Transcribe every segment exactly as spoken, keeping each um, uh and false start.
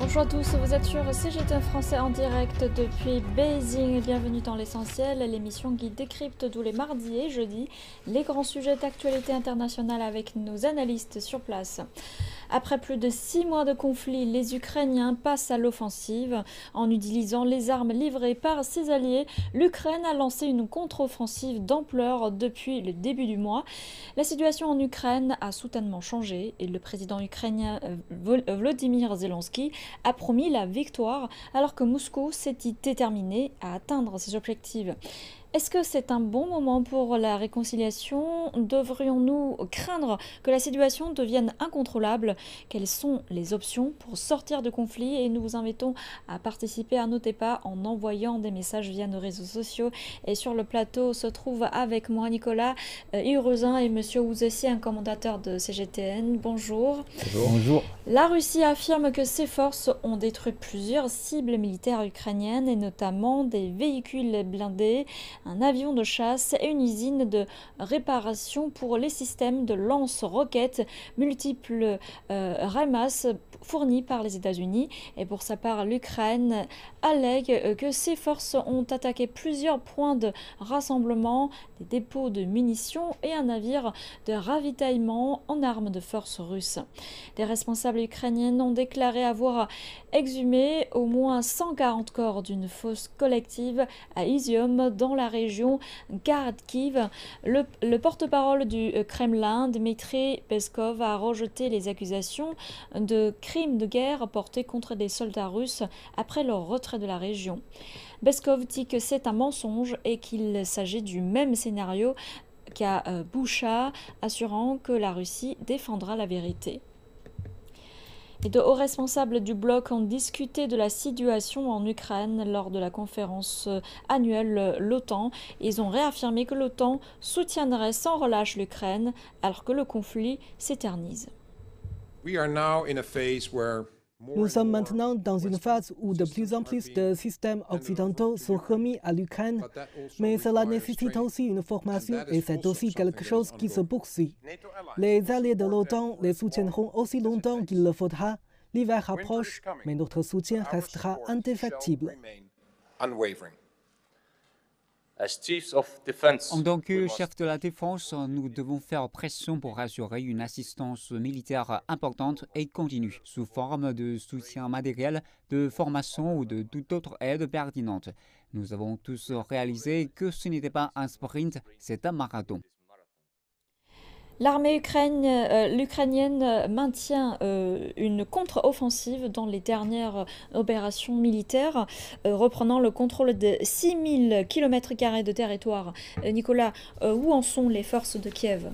Bonjour à tous, vous êtes sur C G T N Français en direct depuis Beijing. Bienvenue dans l'essentiel, l'émission qui décrypte tous les mardis et jeudis les grands sujets d'actualité internationale avec nos analystes sur place. Après plus de six mois de conflit, les Ukrainiens passent à l'offensive. En utilisant les armes livrées par ses alliés, l'Ukraine a lancé une contre-offensive d'ampleur depuis le début du mois. La situation en Ukraine a soudainement changé et le président ukrainien Volodymyr Zelensky a promis la victoire alors que Moscou s'est dit déterminé à atteindre ses objectifs. Est-ce que c'est un bon moment pour la réconciliation? Devrions-nous craindre que la situation devienne incontrôlable? Quelles sont les options pour sortir de conflit? Et nous vous invitons à participer à nos débats en envoyant des messages via nos réseaux sociaux. Et sur le plateau se trouve avec moi Nicolas Hurezin et Monsieur Ouzessi, un commentateur de C G T N. Bonjour. Bonjour. Bonjour. La Russie affirme que ses forces ont détruit plusieurs cibles militaires ukrainiennes et notamment des véhicules blindés, un avion de chasse et une usine de réparation pour les systèmes de lance-roquettes multiples euh, RAMAS fournis par les États-Unis. Et pour sa part, l'Ukraine allègue que ses forces ont attaqué plusieurs points de rassemblement, des dépôts de munitions et un navire de ravitaillement en armes de force russes. Des responsables ukrainiens ont déclaré avoir exhumé au moins cent quarante corps d'une fosse collective à Izium dans la région Kharkiv. Le, le porte-parole du Kremlin, Dmitry Peskov, a rejeté les accusations de crimes de guerre portés contre des soldats russes après leur retrait de la région. Peskov dit que c'est un mensonge et qu'il s'agit du même scénario qu'à Boucha, assurant que la Russie défendra la vérité. Et de hauts responsables du bloc ont discuté de la situation en Ukraine lors de la conférence annuelle l'OTAN. Ils ont réaffirmé que l'OTAN soutiendrait sans relâche l'Ukraine alors que le conflit s'éternise. Nous sommes maintenant dans une phase où de plus en plus de systèmes occidentaux sont remis à l'Ukraine, mais cela nécessite aussi une formation et c'est aussi quelque chose qui se poursuit. Les alliés de l'OTAN les soutiendront aussi longtemps qu'il le faudra. L'hiver approche, mais notre soutien restera indéfectible. En tant que chef de la défense, nous devons faire pression pour assurer une assistance militaire importante et continue, sous forme de soutien matériel, de formation ou de toute autre aide pertinente. Nous avons tous réalisé que ce n'était pas un sprint, c'est un marathon. L'armée euh, ukrainienne maintient euh, une contre-offensive dans les dernières opérations militaires, euh, reprenant le contrôle de six mille kilomètres carrés de territoire. Euh, Nicolas, euh, où en sont les forces de Kiev?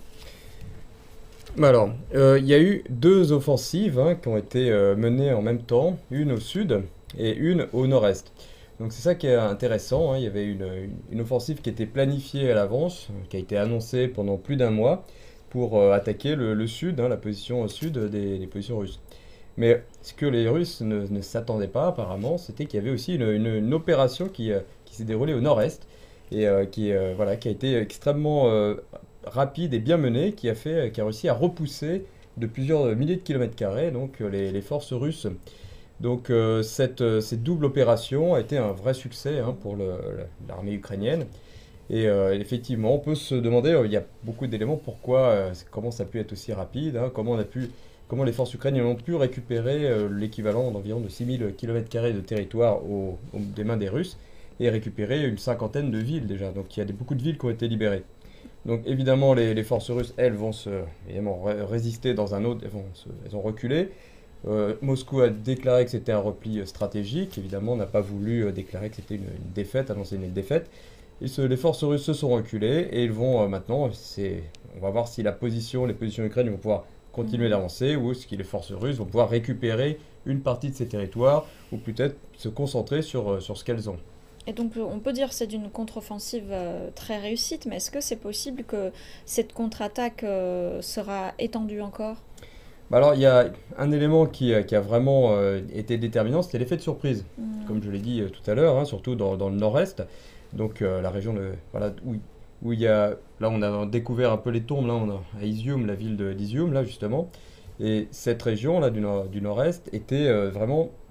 Alors, euh, il y a eu deux offensives hein, qui ont été euh, menées en même temps, une au sud et une au nord-est. Donc c'est ça qui est intéressant, hein. Il y avait une, une, une offensive qui était planifiée à l'avance, qui a été annoncée pendant plus d'un mois, pour euh, attaquer le, le sud, hein, la position au sud des, des positions russes. Mais ce que les Russes ne, ne s'attendaient pas apparemment, c'était qu'il y avait aussi une, une, une opération qui, euh, qui s'est déroulée au nord-est, et euh, qui, euh, voilà, qui a été extrêmement euh, rapide et bien menée, qui a, fait, qui a réussi à repousser de plusieurs milliers de kilomètres carrés donc, les, les forces russes. Donc euh, cette, cette double opération a été un vrai succès hein, pour l'armée ukrainienne. Et euh, effectivement, on peut se demander, euh, il y a beaucoup d'éléments, pourquoi, euh, comment ça a pu être aussi rapide, hein, comment, on a pu, comment les forces ukrainiennes ont pu récupérer euh, l'équivalent d'environ de six mille kilomètres carrés de territoire au, au, des mains des Russes et récupérer une cinquantaine de villes déjà. Donc il y a des, beaucoup de villes qui ont été libérées. Donc évidemment, les, les forces russes, elles, vont se, évidemment, ré résister dans un autre, elles, vont se, elles ont reculé. Euh, Moscou a déclaré que c'était un repli stratégique, évidemment, on n'a pas voulu euh, déclarer que c'était une, une défaite, annoncer une défaite. Et ce, les forces russes se sont reculées et ils vont euh, maintenant, on va voir si la position, les positions ukrainiennes vont pouvoir continuer d'avancer ou si les forces russes vont pouvoir récupérer une partie de ces territoires ou peut-être se concentrer sur, euh, sur ce qu'elles ont. Et donc on peut dire que c'est une contre-offensive euh, très réussite, mais est-ce que c'est possible que cette contre-attaque euh, sera étendue encore? Bah alors il y a un élément qui, qui a vraiment euh, été déterminant, c'était l'effet de surprise, mmh. comme je l'ai dit euh, tout à l'heure, hein, surtout dans, dans le nord-est. Donc euh, la région de, voilà, où, où il y a, là on a découvert un peu les tombes, là on a à Izium, la ville d'Izium là justement, et cette région là du, nord, du nord-est était euh, vraiment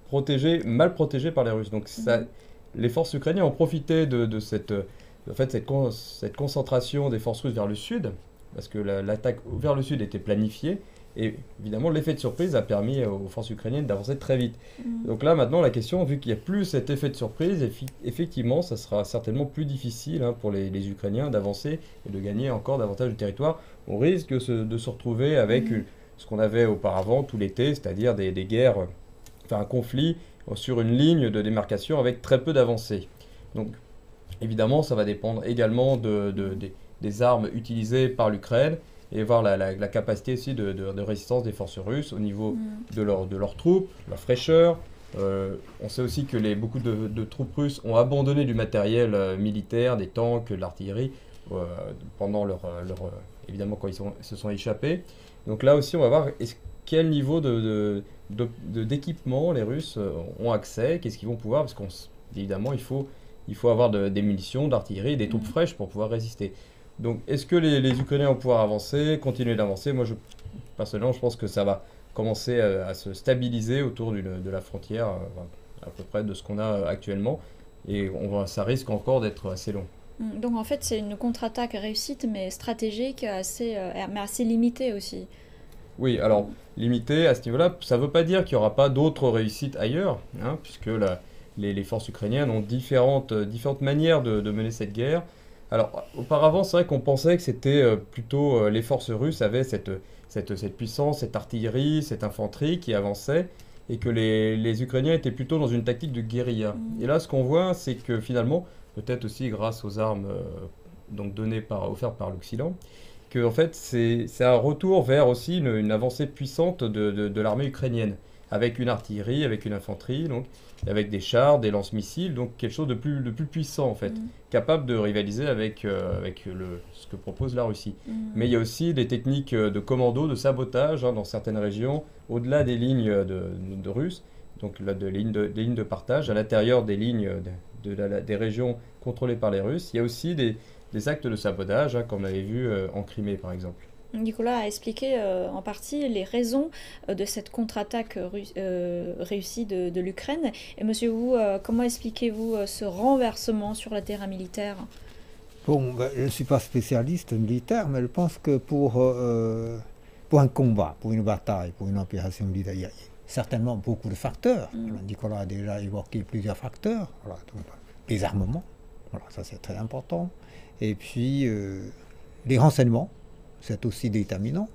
protégés, mal protégés par les Russes. Donc ça, mmh. les forces ukrainiennes ont profité de, de cette, en fait, cette, con, cette concentration des forces russes vers le sud, parce que l'attaque la, vers le sud était planifiée. Et évidemment, l'effet de surprise a permis aux forces ukrainiennes d'avancer très vite. Mmh. Donc là, maintenant, la question, vu qu'il n'y a plus cet effet de surprise, effectivement, ça sera certainement plus difficile hein, pour les, les Ukrainiens d'avancer et de gagner encore davantage de territoire. On risque de se, de se retrouver avec mmh. une, ce qu'on avait auparavant tout l'été, c'est-à-dire des, des guerres, enfin un conflit sur une ligne de démarcation avec très peu d'avancées. Donc, évidemment, ça va dépendre également de, de, de, des armes utilisées par l'Ukraine, et voir la, la, la capacité aussi de, de, de résistance des forces russes au niveau mmh. de, leur, de leurs troupes, leur fraîcheur. Euh, on sait aussi que les, beaucoup de, de troupes russes ont abandonné du matériel euh, militaire, des tanks, de l'artillerie, euh, pendant leur, leur euh, évidemment quand ils sont, se sont échappés. Donc là aussi, on va voir quel niveau de, de, de, de, d'équipement les Russes ont accès, qu'est-ce qu'ils vont pouvoir, parce qu'évidemment, il faut, il faut avoir de, des munitions, d'artillerie, des troupes mmh. fraîches pour pouvoir résister. Donc, est-ce que les, les Ukrainiens vont pouvoir avancer, continuer d'avancer? Moi, je, personnellement, je pense que ça va commencer à, à se stabiliser autour d'une, de la frontière, euh, à peu près de ce qu'on a actuellement. Et on va, ça risque encore d'être assez long. Donc, en fait, c'est une contre-attaque réussite, mais stratégique, assez, euh, mais assez limitée aussi. Oui, alors, limitée à ce niveau-là, ça ne veut pas dire qu'il n'y aura pas d'autres réussites ailleurs, hein, puisque la, les, les forces ukrainiennes ont différentes, différentes manières de, de mener cette guerre. Alors, auparavant, c'est vrai qu'on pensait que c'était euh, plutôt euh, les forces russes avaient cette, cette, cette puissance, cette artillerie, cette infanterie qui avançait, et que les, les Ukrainiens étaient plutôt dans une tactique de guérilla. Mmh. Et là, ce qu'on voit, c'est que finalement, peut-être aussi grâce aux armes euh, donc données par, offertes par l'Occident, que en fait, c'est un retour vers aussi une, une avancée puissante de, de, de l'armée ukrainienne, avec une artillerie, avec une infanterie, donc avec des chars, des lance-missiles, donc quelque chose de plus, de plus puissant en fait, mmh. capable de rivaliser avec, euh, avec le, ce que propose la Russie. Mmh. Mais il y a aussi des techniques de commando, de sabotage hein, dans certaines régions, au-delà des lignes de, de, de Russes, donc là, de, lignes de, des lignes de partage, à l'intérieur des lignes de, de la, des régions contrôlées par les Russes. Il y a aussi des, des actes de sabotage, hein, comme on avait vu euh, en Crimée par exemple. Nicolas a expliqué euh, en partie les raisons euh, de cette contre-attaque euh, réussie de, de l'Ukraine. Et monsieur Wu, euh, comment expliquez-vous euh, ce renversement sur le terrain militaire? Bon, ben, je ne suis pas spécialiste militaire, mais je pense que pour, euh, pour un combat, pour une bataille, pour une opération militaire, il y a certainement beaucoup de facteurs. Mm. Alors, Nicolas a déjà évoqué plusieurs facteurs. Voilà, donc, les armements, voilà, ça c'est très important. Et puis euh, les renseignements. C'est aussi déterminant.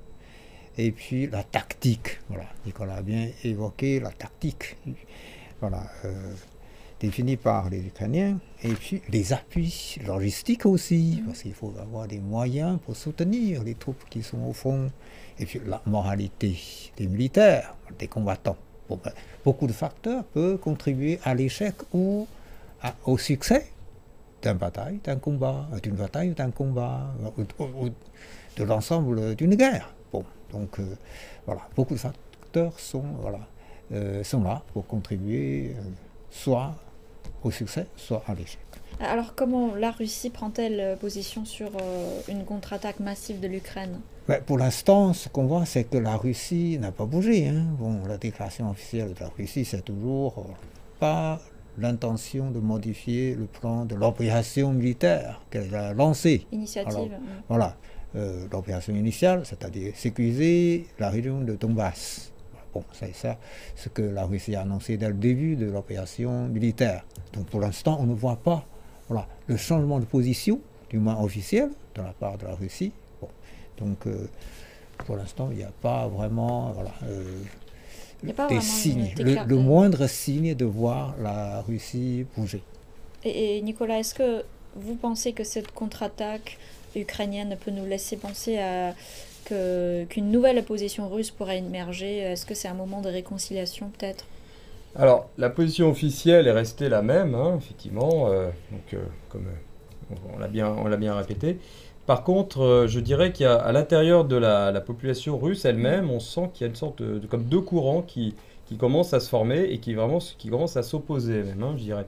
Et puis la tactique, voilà, Nicolas a bien évoqué la tactique, voilà, euh, définie par les Ukrainiens. Et puis les appuis logistiques aussi, parce qu'il faut avoir des moyens pour soutenir les troupes qui sont au front. Et puis la moralité des militaires, des combattants. Bon, ben, beaucoup de facteurs peuvent contribuer à l'échec ou à, au succès d'une bataille, d'un combat, d'une bataille ou d'un combat. Ou, ou, de l'ensemble d'une guerre. Bon, donc euh, voilà, beaucoup de facteurs sont, voilà, euh, sont là pour contribuer euh, soit au succès, soit à l'échec. Alors comment la Russie prend-elle position sur euh, une contre-attaque massive de l'Ukraine? Ben, pour l'instant, ce qu'on voit, c'est que la Russie n'a pas bougé. Hein. Bon, la déclaration officielle de la Russie, c'est toujours euh, pas l'intention de modifier le plan de l'opération militaire qu'elle a lancée. Initiative. Alors, oui. Voilà. Euh, l'opération initiale, c'est-à-dire sécuriser la région de Donbass. Bon, c'est ça ce que la Russie a annoncé dès le début de l'opération militaire. Donc pour l'instant, on ne voit pas voilà, le changement de position, du moins officiel, de la part de la Russie. Bon, donc euh, pour l'instant, il n'y a pas vraiment voilà, euh, il y a pas des vraiment signes, le, le moindre signe de voir la Russie bouger. Et, et Nicolas, est-ce que vous pensez que cette contre-attaque ukrainienne peut nous laisser penser à que, qu'une nouvelle position russe pourrait émerger? Est-ce que c'est un moment de réconciliation peut-être? Alors, la position officielle est restée la même, hein, effectivement, euh, donc, euh, comme euh, on l'a bien, on l'a bien répété. Par contre, euh, je dirais qu'il y a à l'intérieur de la, la population russe elle-même, on sent qu'il y a une sorte de, de comme deux courants qui, qui commencent à se former et qui, vraiment, qui commencent à s'opposer même, hein, je dirais.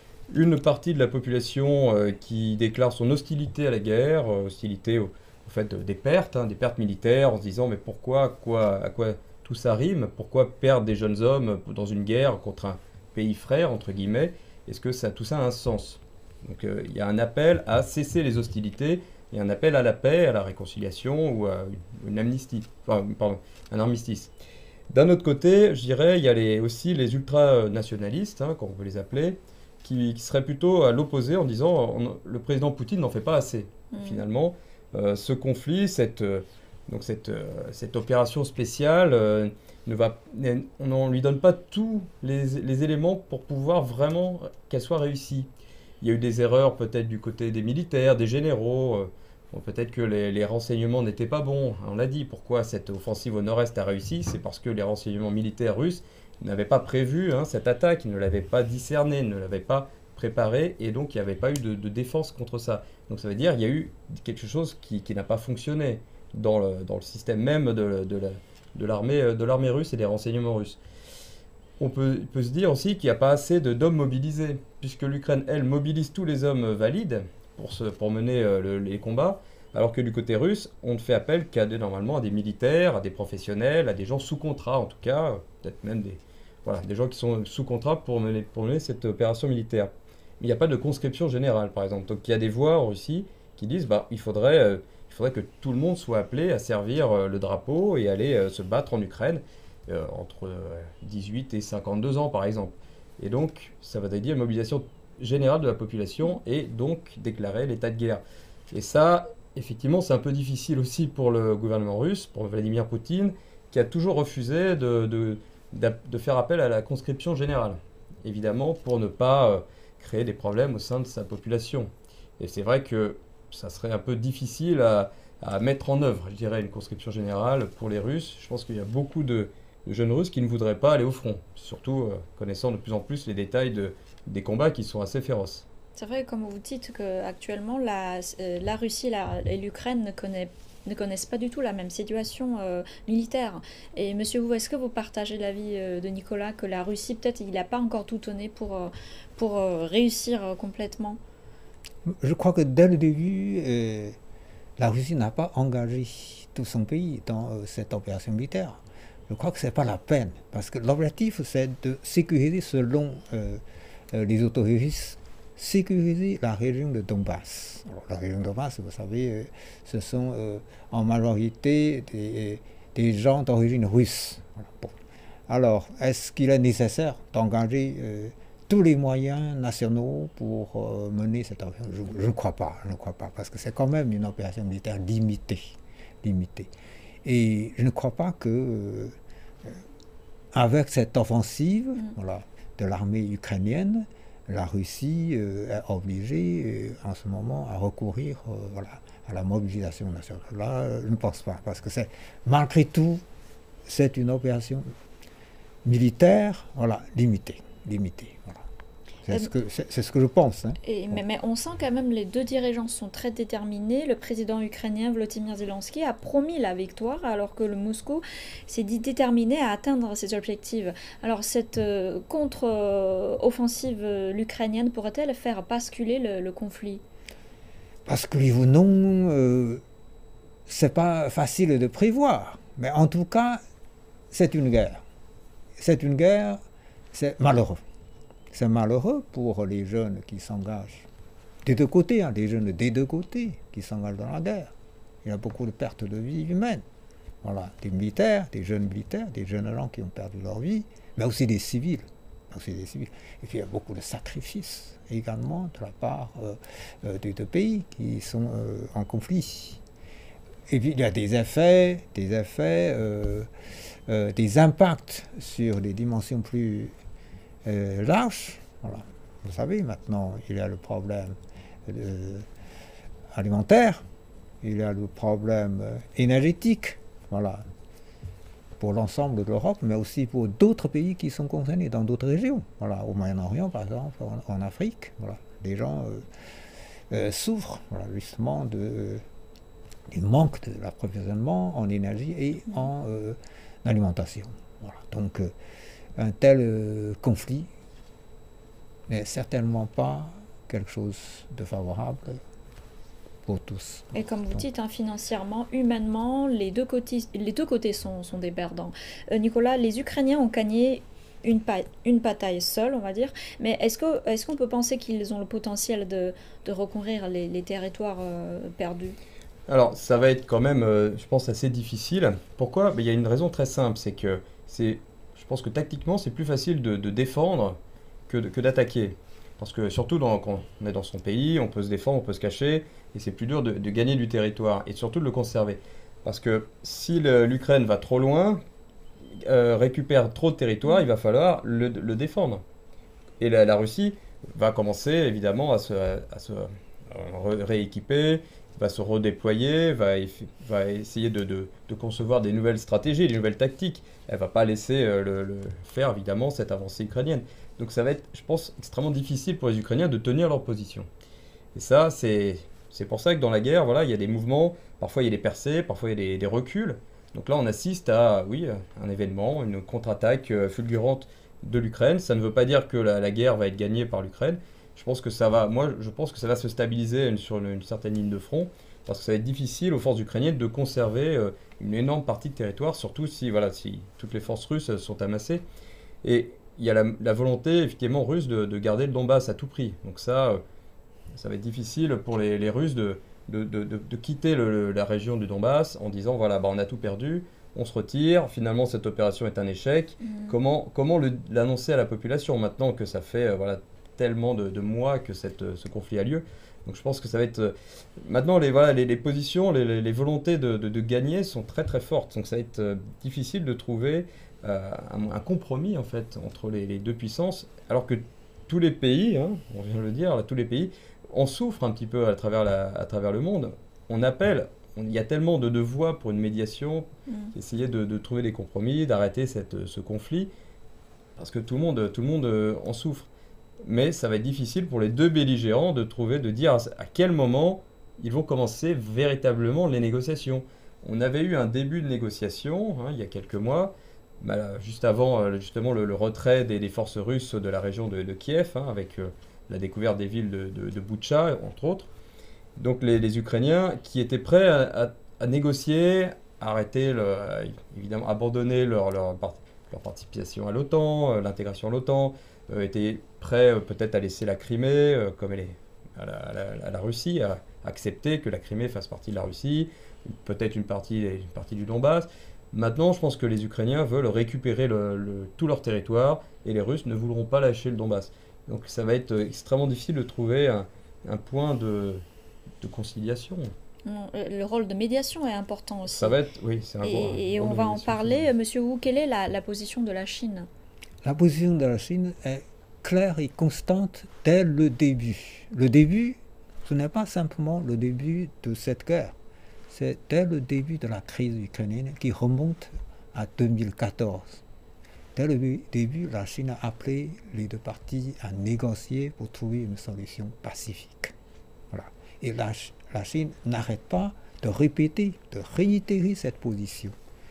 Une partie de la population euh, qui déclare son hostilité à la guerre, euh, hostilité au, au fait de, des pertes, hein, des pertes militaires, en se disant mais pourquoi, à quoi, à quoi tout ça rime. Pourquoi perdre des jeunes hommes dans une guerre contre un pays frère, entre guillemets? Est-ce que ça, tout ça a un sens? Donc euh, il y a un appel à cesser les hostilités, et un appel à la paix, à la réconciliation ou à une, une amnistie, enfin, pardon, un armistice. D'un autre côté, je dirais, il y a les, aussi les ultranationalistes, hein, comme on peut les appeler, qui, qui seraient plutôt à l'opposé en disant on, le président Poutine n'en fait pas assez. Mmh. Finalement, euh, ce conflit, cette, euh, donc cette, euh, cette opération spéciale, euh, ne va, on ne lui donne pas tous les, les éléments pour pouvoir vraiment qu'elle soit réussie. Il y a eu des erreurs peut-être du côté des militaires, des généraux. Euh, bon, peut-être que les, les renseignements n'étaient pas bons. On l'a dit, pourquoi cette offensive au nord-est a réussi? C'est parce que les renseignements militaires russes n'avaient pas prévu hein, cette attaque, ils ne l'avaient pas discernée, ne l'avaient pas préparée, et donc il n'y avait pas eu de, de défense contre ça. Donc ça veut dire qu'il y a eu quelque chose qui, qui n'a pas fonctionné dans le, dans le système même de, de, la, de, l'armée, de l'armée russe et des renseignements russes. On peut, peut se dire aussi qu'il n'y a pas assez de, d'hommes mobilisés, puisque l'Ukraine, elle, mobilise tous les hommes valides pour, se, pour mener euh, le, les combats, alors que du côté russe, on ne fait appel qu'à des, normalement à des militaires, à des professionnels, à des gens sous contrat en tout cas, peut-être même des, voilà, des gens qui sont sous contrat pour mener, pour mener cette opération militaire. Mais il n'y a pas de conscription générale, par exemple. Donc il y a des voix en Russie qui disent bah, il faudrait, euh, il faudrait que tout le monde soit appelé à servir euh, le drapeau et aller euh, se battre en Ukraine. Euh, entre dix-huit et cinquante-deux ans par exemple. Et donc ça va dire une mobilisation générale de la population et donc déclarer l'état de guerre. Et ça, effectivement, c'est un peu difficile aussi pour le gouvernement russe, pour Vladimir Poutine, qui a toujours refusé de, de, de, de faire appel à la conscription générale, évidemment pour ne pas euh, créer des problèmes au sein de sa population. Et c'est vrai que ça serait un peu difficile à, à mettre en œuvre, je dirais, une conscription générale pour les Russes. Je pense qu'il y a beaucoup de de jeunes Russes qui ne voudraient pas aller au front, surtout euh, connaissant de plus en plus les détails de, des combats qui sont assez féroces. C'est vrai, comme vous dites, qu'actuellement la, euh, la Russie la, et l'Ukraine ne, connaît, ne connaissent pas du tout la même situation euh, militaire. Et monsieur Wu, est-ce que vous partagez l'avis euh, de Nicolas que la Russie, peut-être, il n'a pas encore tout donné pour, euh, pour euh, réussir euh, complètement? Je crois que dès le début, euh, la Russie n'a pas engagé tout son pays dans euh, cette opération militaire. Je crois que ce n'est pas la peine, parce que l'objectif, c'est de sécuriser, selon euh, euh, les autorités russes, sécuriser la région de Donbass. Alors, la région de Donbass, vous savez, euh, ce sont euh, en majorité des, des gens d'origine russe. Voilà. Bon. Alors, est-ce qu'il est nécessaire d'engager euh, tous les moyens nationaux pour euh, mener cette opération? Je, je ne crois pas, je ne crois pas, parce que c'est quand même une opération militaire limitée. limitée. Et je ne crois pas que, euh, avec cette offensive mmh. voilà, de l'armée ukrainienne, la Russie euh, est obligée euh, en ce moment à recourir euh, voilà, à la mobilisation nationale. Là, euh, je ne pense pas, parce que c'est, malgré tout, c'est une opération militaire voilà, limitée. limitée voilà. C'est, ce que, c'est, c'est ce que je pense. Hein. Et, mais, mais on sent quand même les deux dirigeants sont très déterminés. Le président ukrainien Volodymyr Zelensky a promis la victoire alors que le Moscou s'est dit déterminé à atteindre ses objectifs. Alors cette euh, contre-offensive euh, ukrainienne pourrait-elle faire basculer le, le conflit? Parce que oui ou non, euh, c'est pas facile de prévoir. Mais en tout cas, c'est une guerre. C'est une guerre, c'est malheureux. C'est malheureux pour les jeunes qui s'engagent des deux côtés, hein, les jeunes des deux côtés qui s'engagent dans la guerre. Il y a beaucoup de pertes de vie humaines. Voilà, des militaires, des jeunes militaires, des jeunes gens qui ont perdu leur vie, mais aussi des civils. Aussi des civils. Et puis il y a beaucoup de sacrifices également de la part euh, euh, des deux pays qui sont euh, en conflit. Et puis il y a des effets, des effets, euh, euh, des impacts sur des dimensions plus Euh, large, voilà. Vous savez, maintenant, il y a le problème euh, alimentaire, il y a le problème euh, énergétique, voilà, pour l'ensemble de l'Europe, mais aussi pour d'autres pays qui sont concernés dans d'autres régions, voilà, au Moyen-Orient, par exemple, en, en Afrique, voilà, les gens euh, euh, souffrent, voilà, justement de, euh, du manque de l'approvisionnement en énergie et en euh, alimentation, voilà. Donc, euh, un tel euh, conflit n'est certainement pas quelque chose de favorable pour tous. Et comme vous Donc, dites, hein, financièrement, humainement, les deux côtés, les deux côtés sont, sont des perdants. Euh, Nicolas, les Ukrainiens ont gagné une, pa- une bataille seule, on va dire, mais est-ce que, est-ce qu'on peut penser qu'ils ont le potentiel de, de reconquérir les, les territoires euh, perdus? Alors, ça va être quand même, euh, je pense, assez difficile. Pourquoi? Ben, il y a une raison très simple, c'est que c'est, je pense que tactiquement, c'est plus facile de, de défendre que, de- que d'attaquer. Parce que surtout dans- quand on est dans son pays, on peut se défendre, on peut se cacher, et c'est plus dur de, de gagner du territoire, et surtout de le conserver. Parce que si le- l'Ukraine va trop loin, euh, récupère trop de territoire, il va falloir le, le défendre. Et la, la Russie va commencer évidemment à se, à se euh, ré- rééquiper, va se redéployer, va, eff- va essayer de, de- de concevoir des nouvelles stratégies, des nouvelles tactiques. Elle va pas laisser euh, le, le faire évidemment cette avancée ukrainienne. Donc ça va être, je pense, extrêmement difficile pour les Ukrainiens de tenir leur position. Et ça, c'est c'est pour ça que dans la guerre, voilà, il y a des mouvements, parfois il y a des percées, parfois il y a des, des reculs. Donc là, on assiste à, oui, un événement, une contre-attaque euh, fulgurante de l'Ukraine. Ça ne veut pas dire que la, la guerre va être gagnée par l'Ukraine. Je pense que ça va, moi, je pense que ça va se stabiliser une- sur une, une certaine ligne de front, parce que ça va être difficile aux forces ukrainiennes de conserver euh, une énorme partie de territoire, surtout si, voilà, si toutes les forces russes euh, sont amassées. Et il y a la, la volonté, effectivement, russe de, de garder le Donbass à tout prix. Donc ça, euh, ça va être difficile pour les, les Russes de, de, de- de- de quitter le- le- la région du Donbass en disant, voilà, bah, on a tout perdu, on se retire, finalement cette opération est un échec. Mm. Comment, comment le- l'annoncer à la population maintenant que ça fait euh, voilà, tellement de, de mois que cette, euh, ce conflit a lieu? Donc je pense que ça va être... euh, maintenant, les, voilà, les, les positions, les, les- les volontés de, de- de gagner sont très très fortes. Donc ça va être euh, difficile de trouver euh, un, un compromis en fait entre les, les deux puissances, alors que tous les pays, hein, on vient de le dire, là, tous les pays en souffrent un petit peu à travers, la- à travers le monde. On appelle, on- il y a tellement de, de voix pour une médiation, Mm. essayer de, de trouver des compromis, d'arrêter cette, ce conflit, parce que tout le monde, tout le monde euh, en souffre. Mais ça va être difficile pour les deux belligérants de trouver, de dire à, à quel moment ils vont commencer véritablement les négociations. On avait eu un début de négociation hein, il y a quelques mois, bah, juste avant euh, justement le, le retrait des, des forces russes de la région de, de Kiev, hein, avec euh, la découverte des villes de, de, de Boutcha, entre autres. Donc les, les Ukrainiens qui étaient prêts à, à- à négocier, arrêter, le- euh, évidemment abandonner leur, leur, par- leur participation à l'OTAN, euh, l'intégration à l'OTAN, euh, étaient prêts euh, peut-être à laisser la Crimée, euh, comme elle est à la, à la- à la Russie, à accepter que la Crimée fasse partie de la Russie, peut-être une partie, une partie du Donbass. Maintenant, je pense que les Ukrainiens veulent récupérer le- le- tout leur territoire et les Russes ne voudront pas lâcher le Donbass. Donc ça va être extrêmement difficile de trouver un, un point de, de conciliation. Mm. Le rôle de médiation est important aussi. Ça va être, oui, c'est un gros- Et, et un gros on de va en médiation. parler. Monsieur Wu, quelle est la, la position de la Chine? La position de la Chine est claire et constante dès le début. Le début, ce n'est pas simplement le début de cette guerre, c'est dès le début de la crise ukrainienne qui remonte à deux mille quatorze. Dès le début, la Chine a appelé les deux parties à négocier pour trouver une solution pacifique. Voilà. Et la, la Chine n'arrête pas de répéter, de réitérer cette position.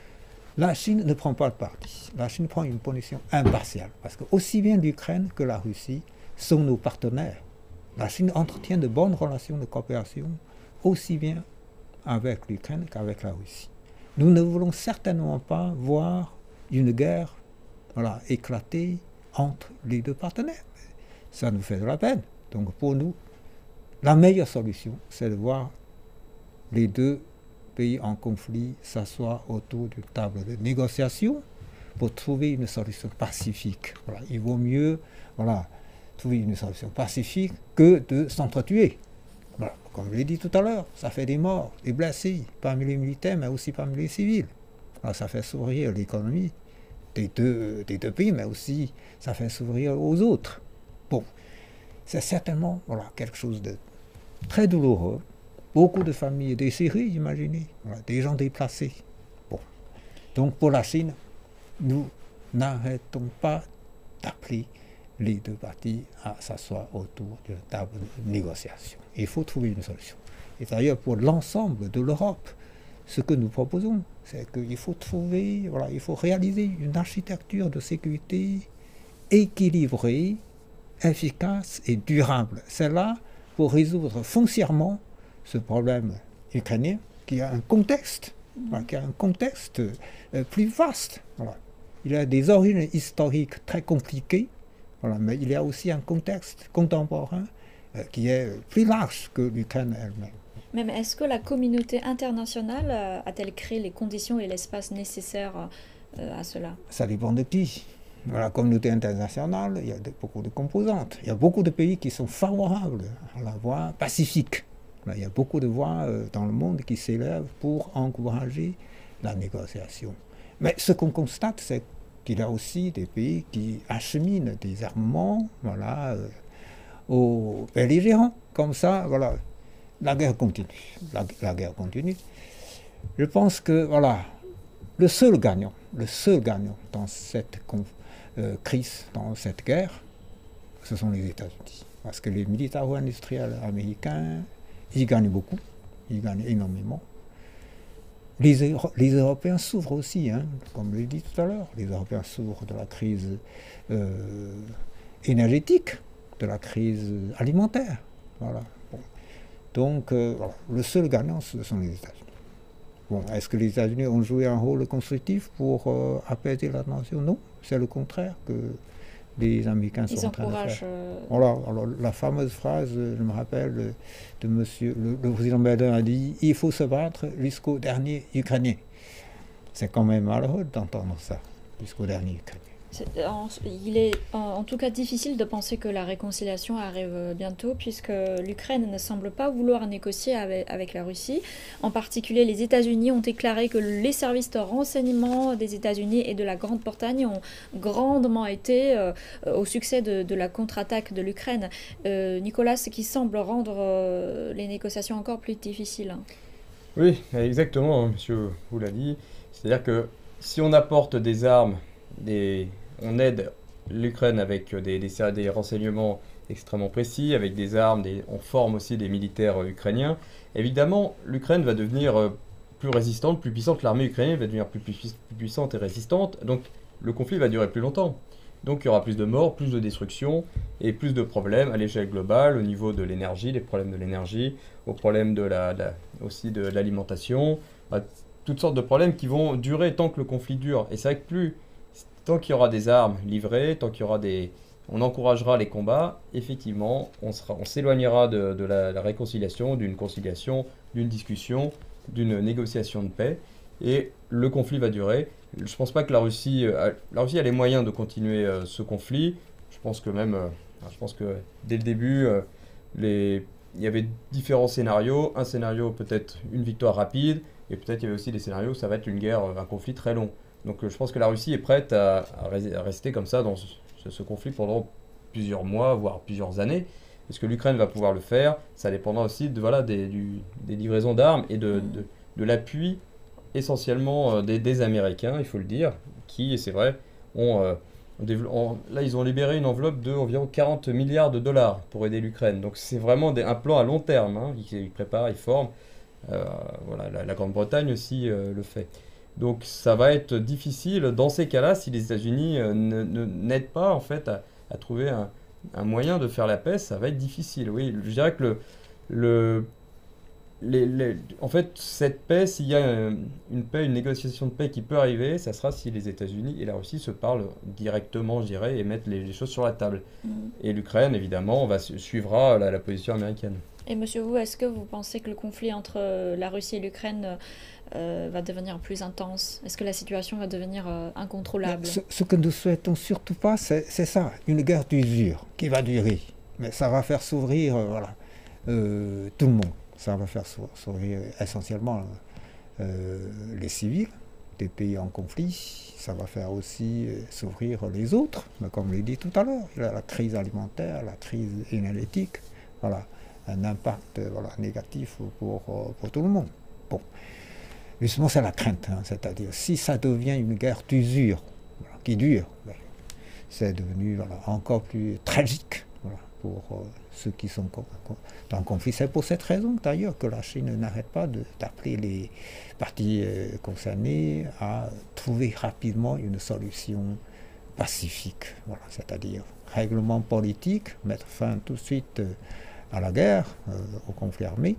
La Chine ne prend pas le parti. La Chine prend une position impartiale, parce que aussi bien l'Ukraine que la Russie sont nos partenaires. La Chine entretient de bonnes relations de coopération, aussi bien avec l'Ukraine qu'avec la Russie. Nous ne voulons certainement pas voir une guerre voilà, éclater entre les deux partenaires. Ça nous fait de la peine. Donc pour nous, la meilleure solution, c'est de voir les deux pays en conflit s'asseoir autour d'une table de négociation pour trouver une solution pacifique. Voilà. Il vaut mieux voilà, trouver une solution pacifique que de s'entretuer. Voilà. Comme je l'ai dit tout à l'heure, ça fait des morts, des blessés, parmi les militaires, mais aussi parmi les civils. Alors, ça fait s'ouvrir l'économie des deux, des deux pays, mais aussi ça fait s'ouvrir aux autres. Bon, c'est certainement voilà, quelque chose de très douloureux. Beaucoup de familles déchirées, imaginez, voilà, des gens déplacés. Bon. Donc pour la Chine, nous n'arrêtons pas d'appeler les deux parties à s'asseoir autour d'une table de négociation. Il faut trouver une solution. Et d'ailleurs, pour l'ensemble de l'Europe, ce que nous proposons, c'est qu'il faut trouver, voilà, il faut réaliser une architecture de sécurité équilibrée, efficace et durable. C'est là pour résoudre foncièrement ce problème ukrainien qui a un contexte, mmh. voilà, qui a un contexte euh, plus vaste. Voilà. Il a des origines historiques très compliquées, voilà, mais il y a aussi un contexte contemporain euh, qui est plus large que l'Ukraine elle-même. Même est-ce que la communauté internationale euh, a-t-elle créé les conditions et l'espace nécessaires euh, à cela? Ça dépend de qui. Dans la communauté internationale, il y a de, beaucoup de composantes. Il y a beaucoup de pays qui sont favorables à la voie pacifique. Il y a beaucoup de voix euh, dans le monde qui s'élèvent pour encourager la négociation. Mais ce qu'on constate, c'est qu'il y a aussi des pays qui acheminent des armements, voilà, euh, aux belligérants. Comme ça, voilà, la guerre continue. La, la guerre continue. Je pense que, voilà, le seul gagnant, le seul gagnant dans cette euh, crise, dans cette guerre, ce sont les États-Unis. Parce que les militaro-industriels américains, ils gagnent beaucoup, ils gagnent énormément. Les, Euro les Européens souffrent aussi, hein, comme je l'ai dit tout à l'heure. Les Européens souffrent de la crise euh, énergétique, de la crise alimentaire. Voilà. Bon. Donc, euh, voilà. Le seul gagnant, ce sont les États-Unis. Bon, est-ce que les États-Unis ont joué un rôle constructif pour euh, apaiser la tension? Non, c'est le contraire que les Américains sont Ils en train de faire. Euh... Alors, alors, la fameuse phrase, je me rappelle, de monsieur, le, le président Biden a dit « Il faut se battre jusqu'au dernier Ukrainien ». C'est quand même malheureux d'entendre ça, jusqu'au dernier Ukrainien. En, il est en, en tout cas difficile de penser que la réconciliation arrive bientôt, puisque l'Ukraine ne semble pas vouloir négocier avec, avec la Russie. En particulier, les États-Unis ont déclaré que les services de renseignement des États-Unis et de la Grande-Bretagne ont grandement été euh, au succès de, de la contre-attaque de l'Ukraine. Euh, Nicolas, ce qui semble rendre euh, les négociations encore plus difficiles. Oui, exactement, hein, monsieur vous l'a dit. C'est-à-dire que si on apporte des armes, des... on aide l'Ukraine avec des, des, des renseignements extrêmement précis, avec des armes, des, on forme aussi des militaires euh, ukrainiens. Évidemment, l'Ukraine va devenir euh, plus résistante, plus puissante, l'armée ukrainienne va devenir plus, plus, plus puissante et résistante, donc le conflit va durer plus longtemps. Donc il y aura plus de morts, plus de destruction et plus de problèmes à l'échelle globale, au niveau de l'énergie, les problèmes de l'énergie, aux problèmes de la, de la, aussi de l'alimentation, bah, toutes sortes de problèmes qui vont durer tant que le conflit dure. Et c'est vrai que plus... Tant qu'il y aura des armes livrées, tant qu'il y aura des... On encouragera les combats, effectivement, on, sera, on s'éloignera de, de la, la réconciliation, d'une conciliation, d'une discussion, d'une négociation de paix, et le conflit va durer. Je ne pense pas que la Russie... A, la Russie a les moyens de continuer euh, ce conflit. Je pense que même... Euh, je pense que dès le début, euh, les, il y avait différents scénarios. Un scénario, peut-être une victoire rapide, et peut-être il y avait aussi des scénarios où ça va être une guerre, un conflit très long. Donc je pense que la Russie est prête à, à rester comme ça dans ce, ce conflit pendant plusieurs mois, voire plusieurs années. Est-ce que l'Ukraine va pouvoir le faire? Ça dépendra aussi de, voilà, des, du, des livraisons d'armes et de, de, de l'appui essentiellement des, des Américains, il faut le dire, qui, c'est vrai, ont, euh, ont, là ils ont libéré une enveloppe de environ quarante milliards de dollars pour aider l'Ukraine. Donc c'est vraiment des, un plan à long terme, hein. Ils, ils préparent, ils forment. Euh, voilà, la, la Grande-Bretagne aussi euh, le fait. Donc ça va être difficile dans ces cas-là si les États-Unis euh, n'aident pas en fait à, à trouver un, un moyen de faire la paix, ça va être difficile. Oui, je dirais que le, le, les, les, en fait cette paix, s'il y a une paix, une négociation de paix qui peut arriver, ça sera si les États-Unis et la Russie se parlent directement, je dirais, et mettent les, les choses sur la table. Mmh. Et l'Ukraine, évidemment, va, suivra la, la position américaine. Et monsieur Wu, est-ce que vous pensez que le conflit entre la Russie et l'Ukraine euh, va devenir plus intense? Est-ce que la situation va devenir euh, incontrôlable? ce, ce que nous souhaitons surtout pas, c'est ça, une guerre d'usure qui va durer. Mais ça va faire s'ouvrir euh, voilà, euh, tout le monde. Ça va faire s'ouvrir essentiellement euh, les civils des pays en conflit. Ça va faire aussi euh, s'ouvrir les autres. Mais comme je l'ai dit tout à l'heure, il y a la crise alimentaire, la crise énergétique. Voilà. Un impact voilà, négatif pour, pour tout le monde. Bon. Justement, c'est la crainte, hein, c'est-à-dire si ça devient une guerre d'usure voilà, qui dure, ben, c'est devenu voilà, encore plus tragique voilà, pour euh, ceux qui sont dans le conflit. C'est pour cette raison d'ailleurs que la Chine n'arrête pas d'appeler les parties euh, concernées à trouver rapidement une solution pacifique, voilà, c'est-à-dire règlement politique, mettre fin tout de suite euh, à la guerre, euh, au conflit armé,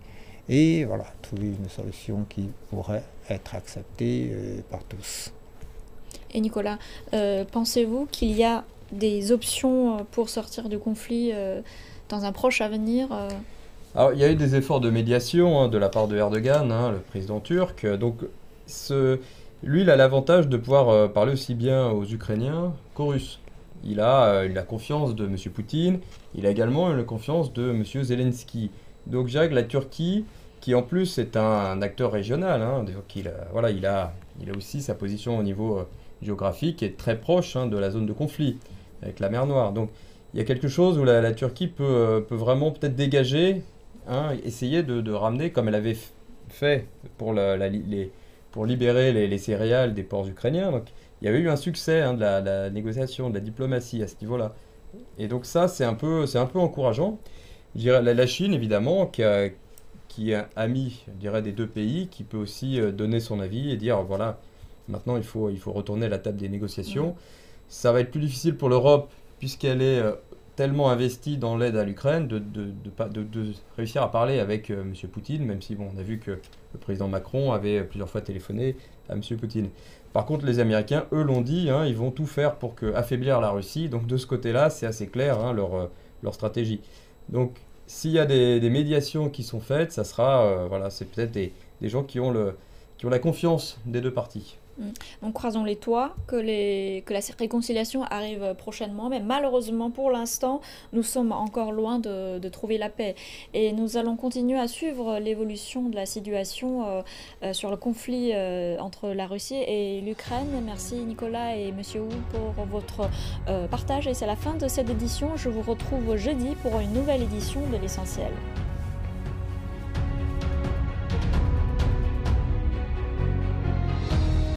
et voilà, trouver une solution qui pourrait être acceptée euh, par tous. Et Nicolas, euh, pensez-vous qu'il y a des options pour sortir du conflit euh, dans un proche avenir euh... Alors, il y a eu des efforts de médiation hein, de la part de Erdogan, hein, le président turc. Donc, ce, lui, il a l'avantage de pouvoir euh, parler aussi bien aux Ukrainiens qu'aux Russes. Il a, euh, il a confiance de M. Poutine, il a également la confiance de M. Zelensky. Donc, je dirais que la Turquie, qui en plus est un, un acteur régional, hein, donc il, a, voilà, il, a, il a aussi sa position au niveau euh, géographique qui est très proche hein, de la zone de conflit, avec la mer Noire. Donc, il y a quelque chose où la, la Turquie peut, euh, peut vraiment peut-être dégager, hein, essayer de, de ramener, comme elle avait fait pour, la, la, les, pour libérer les, les céréales des ports ukrainiens. Donc, il y avait eu un succès hein, de la, la négociation, de la diplomatie à ce niveau-là. Et donc ça, c'est un peu, c'est un peu encourageant. Je dirais, la, la Chine, évidemment, qui, a, qui est ami, je dirais, des deux pays, qui peut aussi euh, donner son avis et dire, voilà, maintenant il faut, il faut retourner à la table des négociations. Mmh. Ça va être plus difficile pour l'Europe, puisqu'elle est euh, tellement investie dans l'aide à l'Ukraine, de, de, de, de, de réussir à parler avec euh, M. Poutine, même si bon, on a vu que le président Macron avait plusieurs fois téléphoné à M. Poutine. Par contre, les Américains, eux, l'ont dit, hein, ils vont tout faire pour que, affaiblir la Russie. Donc de ce côté-là, c'est assez clair, hein, leur, euh, leur stratégie. Donc s'il y a des, des médiations qui sont faites, ça sera, euh, voilà, c'est peut-être des, des gens qui ont, le, qui ont la confiance des deux parties. Donc croisons les doigts que, les, que la réconciliation arrive prochainement, mais malheureusement pour l'instant nous sommes encore loin de, de trouver la paix et nous allons continuer à suivre l'évolution de la situation euh, euh, sur le conflit euh, entre la Russie et l'Ukraine. Merci Nicolas et Monsieur Wu pour votre euh, partage et c'est la fin de cette édition. Je vous retrouve jeudi pour une nouvelle édition de l'Essentiel.